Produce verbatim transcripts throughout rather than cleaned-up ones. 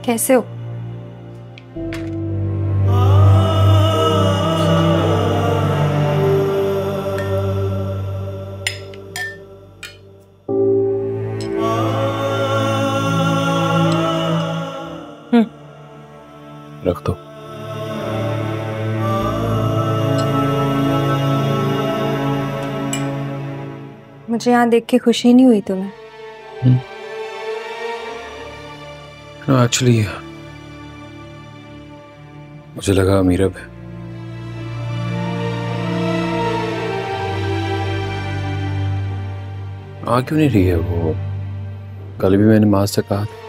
कैसे हो? हम्म, रख दो। मुझे यहाँ देख के खुशी नहीं हुई तुम्हें? नो एक्चुअली मुझे लगा मीरब है। आ क्यों नहीं रही है वो? कल भी मैंने माँ से कहा था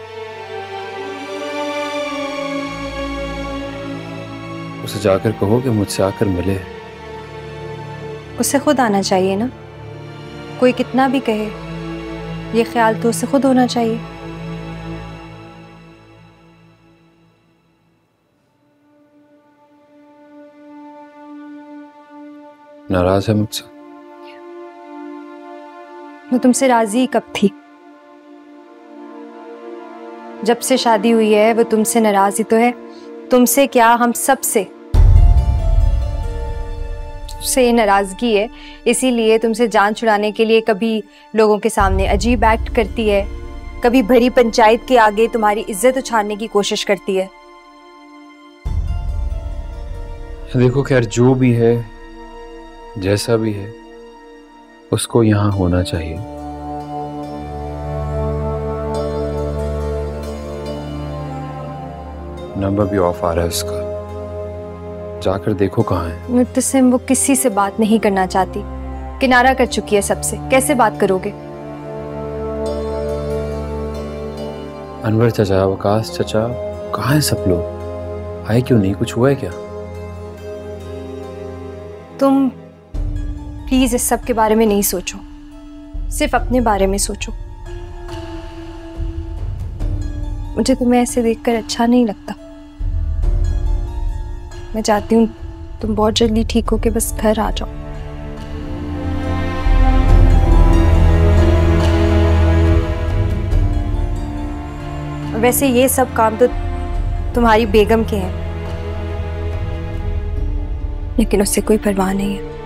उसे जाकर कहो कि मुझसे आकर मिले। उसे खुद आना चाहिए ना। कोई कितना भी कहे, ये ख्याल तो उसे खुद होना चाहिए। नाराज है मुझसे? मैं तुमसे राजी कब थी? जब से शादी हुई है वो तुमसे नाराज ही तो है। तुमसे क्या, हम सब से से ये नाराजगी है। इसीलिए तुमसे जान छुड़ाने के लिए कभी लोगों के सामने अजीब एक्ट करती है, कभी भरी पंचायत के आगे तुम्हारी इज्जत उछालने की कोशिश करती है। देखो खैर जो भी है, जैसा भी है, उसको यहाँ होना चाहिए। नंबर भी ऑफ आ रहा है उसका, जाकर देखो कहाँ है। मुत्तसिम वो किसी से बात नहीं करना चाहती, किनारा कर चुकी है सबसे। कैसे बात करोगे? अनवर चचा, वकास चचा, कहाँ हैं सब लोग? आए क्यों नहीं? कुछ हुआ है क्या? तुम प्लीज इस सब के बारे में नहीं सोचो, सिर्फ अपने बारे में सोचो। मुझे तुम्हें ऐसे देखकर अच्छा नहीं लगता। मैं चाहती हूँ तुम बहुत जल्दी ठीक होके बस घर आ जाओ। वैसे ये सब काम तो तुम्हारी बेगम के हैं, लेकिन उससे कोई परवाह नहीं है।